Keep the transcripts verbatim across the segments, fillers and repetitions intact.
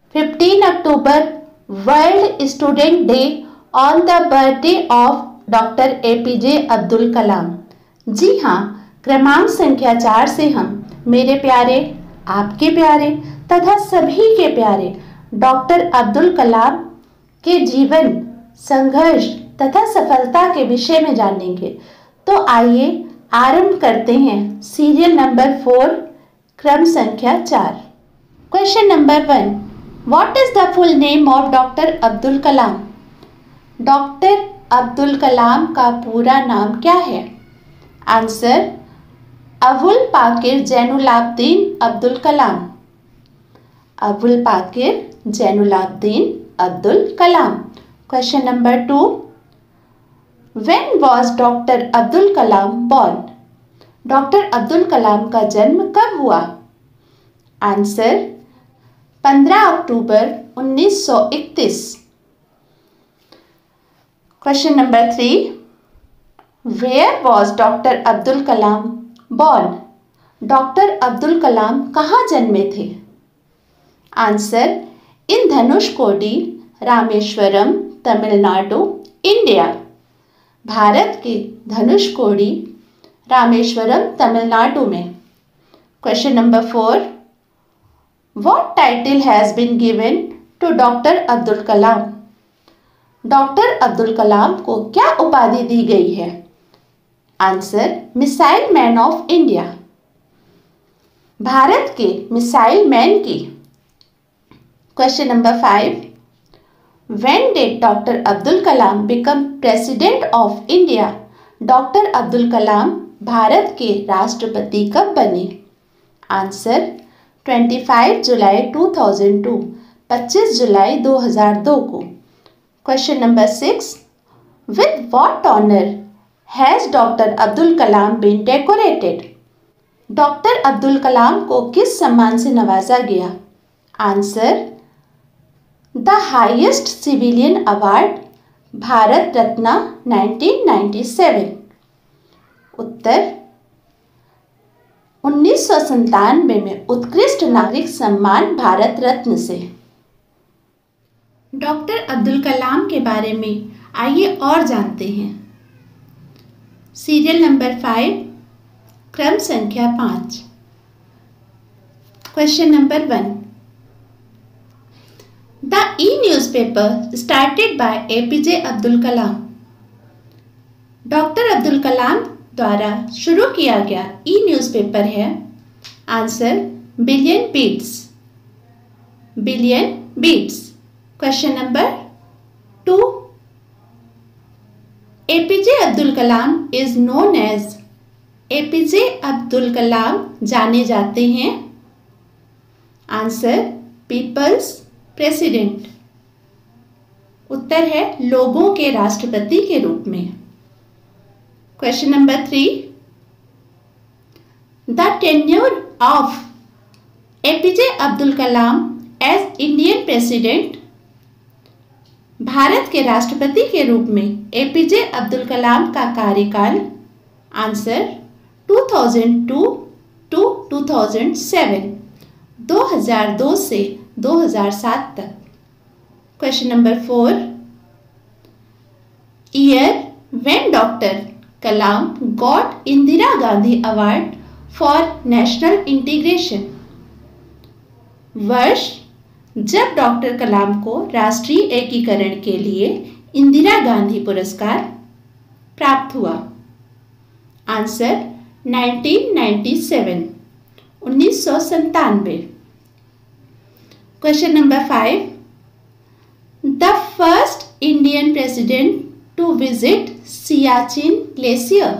Fifteen October world student day on the birthday of doctor APJ Abdul Kalam. जी हाँ, क्रमांक संख्या चार से हम मेरे प्यारे, आपके प्यारे तथा सभी के प्यारे डॉक्टर अब्दुल कलाम के जीवन, संघर्ष तथा सफलता के विषय में जानेंगे। तो आइए आरंभ करते हैं सीरियल नंबर फोर, क्रम संख्या चार। Question number one, what is the full name of doctor Abdul Kalam? Doctor Abdul Kalam का पूरा नाम क्या है? Answer, Abul Pakir Jainulabdeen Abdul Kalam. Abul Pakir Jainulabdeen Abdul Kalam. Question number two, when was doctor Abdul Kalam born? Doctor Abdul Kalam का जन्म कब हुआ? आंसर, पंद्रह अक्टूबर उन्नीस सौ इकतीस। Question number three, where was doctor Abdul Kalam born? Doctor Abdul Kalam कहाँ जन्मे थे? Answer, in Dhanushkodi, Rameswaram, Tamil Nadu, India. Bharat के धनुषकोडी, रामेश्वरम, तमिलनाडु में। Question number four, what title has been given to doctor Abdul Kalam? Doctor Abdul Kalam को क्या उपाधि दी गई है? Answer, missile man of India. Bharat के मिसाइल मैन की। Question number five, when did doctor Abdul Kalam become president of India? Doctor Abdul Kalam Bharat के राष्ट्रपति कब बने? आंसर, पच्चीस जुलाई दो हज़ार दो, पच्चीस जुलाई दो हज़ार दो को। Question number six, with what honour has doctor Abdul Kalam been decorated? Doctor Abdul Kalam को किस सम्मान से नवाजा गया? Answer, the highest civilian award, Bharat Ratna nineteen ninety seven. उत्तर, उन्नीस सौ संतानवे में उत्कृष्ट नागरिक सम्मान भारत रत्न से। डॉक्टर अब्दुल कलाम के बारे में आइए और जानते हैं। सीरियल नंबर फाइव, क्रम संख्या पाँच। Question number one, the e newspaper started by APJ Abdul Kalam? Doctor Abdul Kalam द्वारा शुरू किया गया ई न्यूज़पेपर है। Answer, billion beats. Billion beats. Question number two, APJ Abdul Kalam is known as? APJ Abdul Kalam जाने जाते हैं। Answer, people's president. उत्तर है लोगों के राष्ट्रपति के रूप में। Question number three, the tenure of APJ Abdul Kalam as Indian president? Bharat के राष्ट्रपति के रूप में एपीजे अब्दुल कलाम का कार्यकाल? आंसर, दो हज़ार दो टू दो हज़ार सात, दो हज़ार दो से दो हज़ार सात तक। Question number four, year when doctor Kalam got Indira Gandhi award for national integration? वर्ष जब डॉक्टर कलाम को राष्ट्रीय एकीकरण के लिए इंदिरा गांधी पुरस्कार प्राप्त हुआ? आंसर, नाइनटीन नाइंटी सेवन, उन्नीस सौ संतानवे। Question number five, the first Indian president to visit Siachen glacier?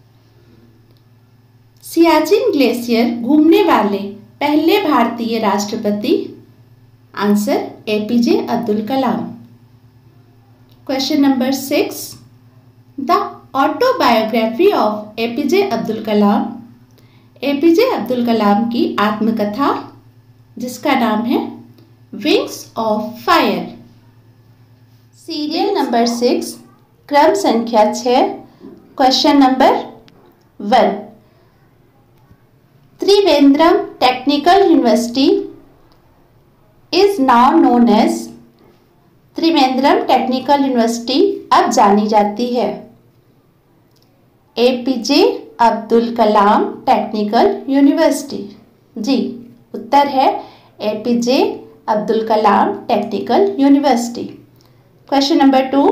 Siachen glacier घूमने वाले पहले भारतीय राष्ट्रपति? Answer, APJ Abdul Kalam. Question number six, the autobiography of APJ Abdul Kalam? APJ Abdul Kalam की आत्मकथा जिसका नाम है wings of fire. Serial number six, क्रम संख्या छः। Question number one, Trivandrum technical university is now known as Trivandrum technical university अब जानी जाती है। APJ Abdul Kalam technical university. जी, उत्तर है APJ Abdul Kalam technical university. Question number two,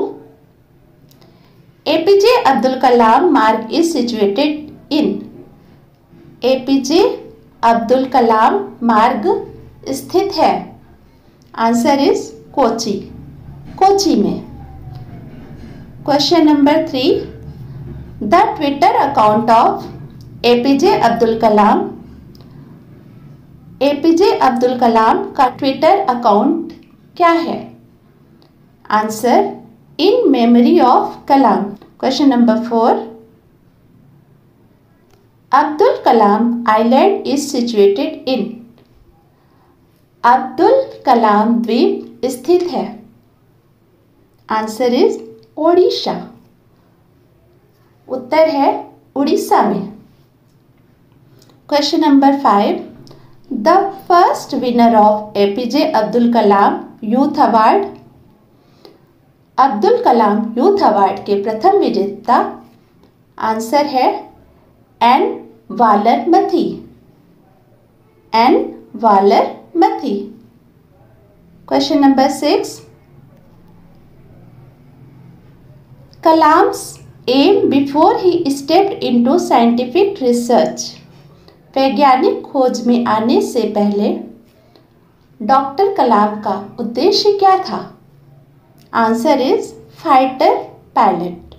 APJ Abdul Kalam Marg is situated in. APJ Abdul Kalam Marg स्थित है। आंसर इज कोची, कोची में। Question number three, the Twitter account of APJ Abdul Kalam. APJ Abdul Kalam का ट्विटर अकाउंट क्या है? Answer, in memory of Kalam. Question number four, Abdul Kalam island is situated in. Abdul Kalam द्वीप स्थित है। Answer is Odisha, उत्तर है उड़ीसा में। Question number five, the first winner of APJ Abdul Kalam youth award. Abdul Kalam youth award के प्रथम विजेता। आंसर है N Valarmathi, N Valarmathi. Question number six, Kalam's aim before he stepped into scientific research. वैज्ञानिक खोज में आने से पहले डॉक्टर कलाम का उद्देश्य क्या था? आंसर इज फाइटर पायलट,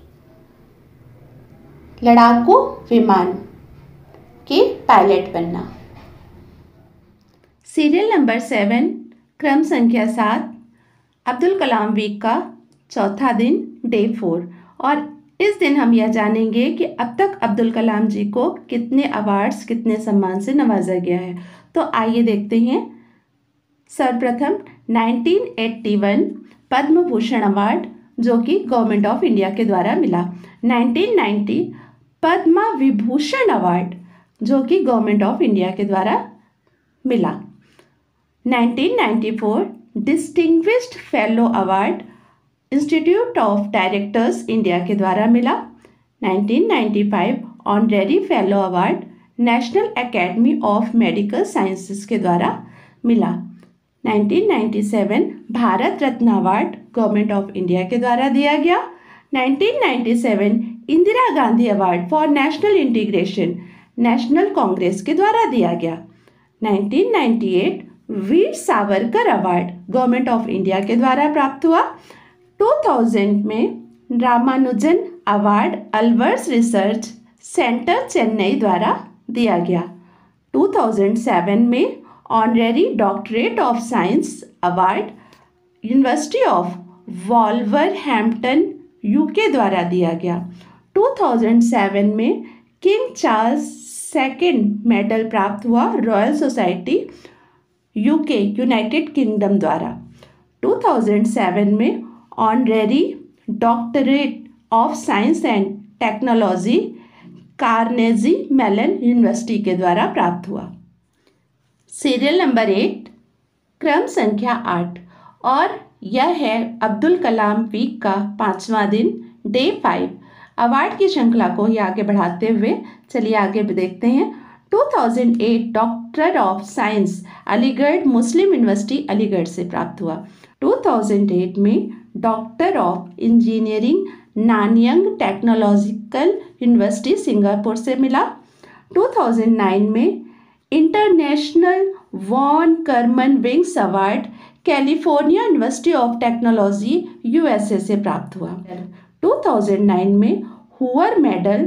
लड़ाकू विमान के पायलट बनना। सीरियल नंबर सेवन, क्रम संख्या सात, अब्दुल कलाम वीक का चौथा दिन, डे फोर। और इस दिन हम यह जानेंगे कि अब तक अब्दुल कलाम जी को कितने अवार्ड्स, कितने सम्मान से नवाजा गया है। तो आइए देखते हैं। सर्वप्रथम nineteen eighty one Padma Bhushan award, जो कि गवर्नमेंट ऑफ इंडिया के द्वारा मिला। Nineteen ninety Padma Vibhushan award, जो कि गवर्नमेंट ऑफ इंडिया के द्वारा मिला। Nineteen ninety four distinguished fellow award, institute of directors India के द्वारा मिला। Nineteen ninety five honorary fellow award, national academy of medical sciences के द्वारा मिला। Nineteen ninety seven Bharat Ratna award government of India के द्वारा दिया गया। Nineteen ninety seven Indira Gandhi award for national integration, national Congress के द्वारा दिया गया। Nineteen ninety eight Veer Savarkar award government of India के द्वारा प्राप्त हुआ। टू थाउजेंड में Ramanujan award Alwars research centre Chennai द्वारा दिया गया। टू थाउजेंड सेवन में honorary doctorate of science award university of Wolverhampton UK द्वारा दिया गया। टू थाउजेंड सेवन में किंग चार्ल्स सेकेंड मेडल प्राप्त हुआ royal society UK United Kingdom द्वारा। टू थाउजेंड सेवन में honorary doctorate of science and technology Carnegie Mellon university के द्वारा प्राप्त हुआ। सीरियल नंबर एट, क्रम संख्या आठ, और यह है अब्दुल कलाम वीक का पांचवा दिन, डे फाइव। अवार्ड की श्रृंखला को ही आगे बढ़ाते हुए चलिए आगे देखते हैं। Two thousand eight doctor of science Aligarh Muslim university Aligarh से प्राप्त हुआ। टू थाउजेंड एट में doctor of engineering Nanyang technological university Singapore से मिला। टू थाउजेंड नाइन में international von Karman wings award California university of technology USA से प्राप्त हुआ। टू थाउजेंड नाइन में Hoover medal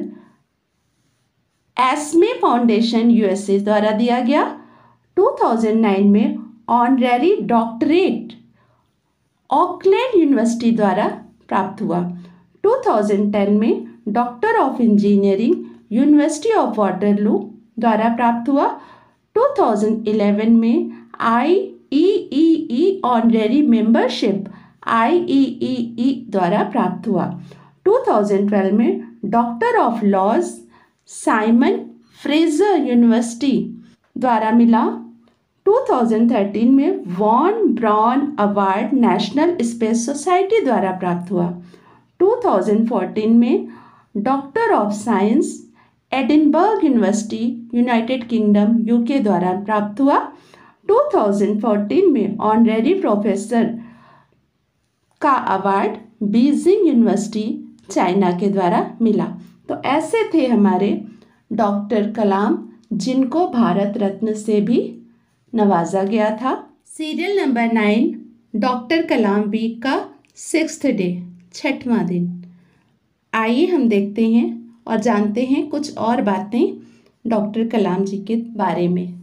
ASME foundation USA द्वारा दिया गया। टू थाउजेंड नाइन में ऑनरेरी डॉक्टरेट ऑकलैंड यूनिवर्सिटी द्वारा प्राप्त हुआ। टू थाउजेंड टेन में doctor of engineering university of Waterloo द्वारा प्राप्त हुआ। टू थाउजेंड इलेवन में आई ई ई ई ऑनरेरी मेंबरशिप आई ई ई ई द्वारा प्राप्त हुआ। टू थाउजेंड ट्वेल्व में doctor of laws Simon Fraser university द्वारा मिला। दो हज़ार तेरह में von Braun award national space society द्वारा प्राप्त हुआ। दो हज़ार चौदह में doctor of science Edinburgh university United Kingdom UK द्वारा प्राप्त हुआ। दो हज़ार चौदह में ऑनरेरी प्रोफेसर का अवार्ड बीजिंग यूनिवर्सिटी चाइना के द्वारा मिला। तो ऐसे थे हमारे डॉक्टर कलाम, जिनको भारत रत्न से भी नवाजा गया था। Serial number nine, doctor Kalam week का सिक्स्थ डे, छठवां दिन। आइए हम देखते हैं और जानते हैं कुछ और बातें डॉक्टर कलाम जी के बारे में।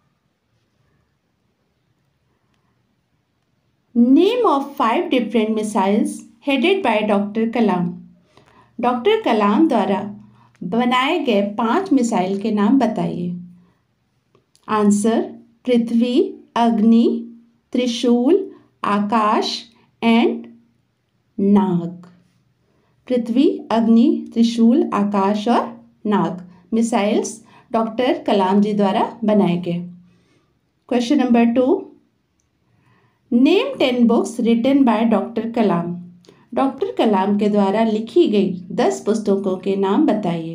Name of five different missiles headed by doctor Kalam. Doctor Kalam द्वारा बनाए गए पांच मिसाइल के नाम बताइए। आंसर: पृथ्वी, अग्नि, त्रिशूल, आकाश एंड नाग। पृथ्वी, अग्नि, त्रिशूल, आकाश और नाग मिसाइल्स डॉक्टर कलाम जी द्वारा बनाए गए। Question number two, name ten books written by doctor Kalam. Doctor Kalam के द्वारा लिखी गई दस पुस्तकों के नाम बताइए।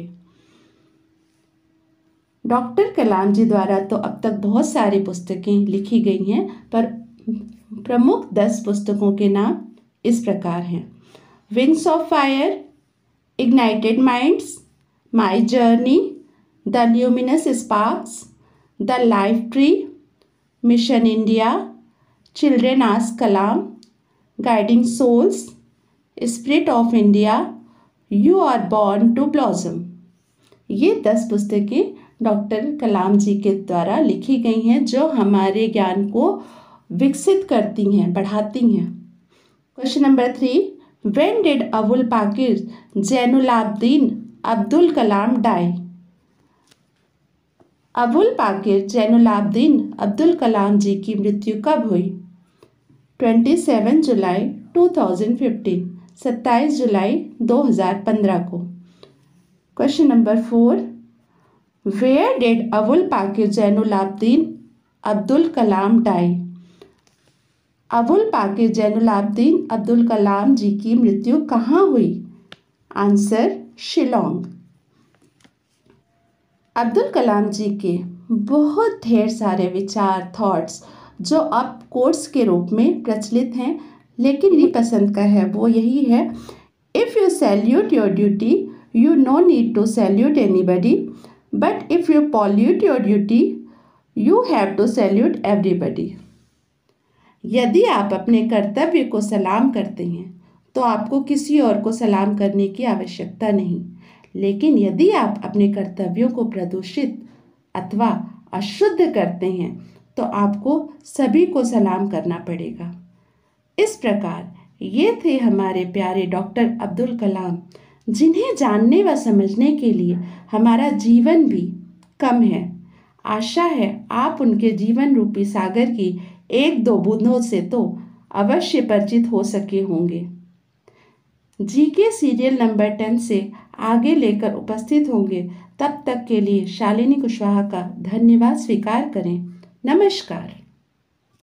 डॉक्टर कलाम जी द्वारा तो अब तक बहुत सारी पुस्तकें लिखी गई हैं, पर प्रमुख दस पुस्तकों के नाम इस प्रकार हैं। Wings of fire, ignited minds, my journey, the luminous sparks, the life tree, mission India, children ask Kalam, guiding souls, spirit of India, you are born to blossom. ये दस पुस्तकें डॉक्टर कलाम जी के द्वारा लिखी गई हैं, जो हमारे ज्ञान को विकसित करती हैं, बढ़ाती हैं। Question number three, when did Abul Pakir Jainulabdeen Abdul Kalam die. Abul Pakir Jainulabdeen Abdul Kalam ji की मृत्यु कब हुई? सत्ताईस जुलाई दो हज़ार पंद्रह, सत्ताईस जुलाई दो हज़ार पंद्रह को। Question number four, where did Abul Pakir Jainulabdeen Abdul Kalam die. Abul Pakir Jainulabdeen Abdul Kalam ji की मृत्यु कहाँ हुई? आंसर: शिलोंग। अब्दुल कलाम जी के बहुत ढेर सारे विचार, थॉट्स जो अब कोट्स के रूप में प्रचलित हैं, लेकिन ये पसंद का है वो यही है, if you salute your duty you no need to salute anybody, but if you pollute your duty you have to salute everybody. यदि आप अपने कर्तव्य को सलाम करते हैं तो आपको किसी और को सलाम करने की आवश्यकता नहीं, लेकिन यदि आप अपने कर्तव्यों को प्रदूषित अथवा अशुद्ध करते हैं तो आपको सभी को सलाम करना पड़ेगा। इस प्रकार ये थे हमारे प्यारे डॉक्टर अब्दुल कलाम, जिन्हें जानने व समझने के लिए हमारा जीवन भी कम है। आशा है आप उनके जीवन रूपी सागर की एक दो बूंदों से तो अवश्य परिचित हो सके होंगे। जीके सीरियल नंबर टेन से आगे लेकर उपस्थित होंगे, तब तक के लिए शालिनी कुशवाहा का धन्यवाद स्वीकार करें। नमस्कार।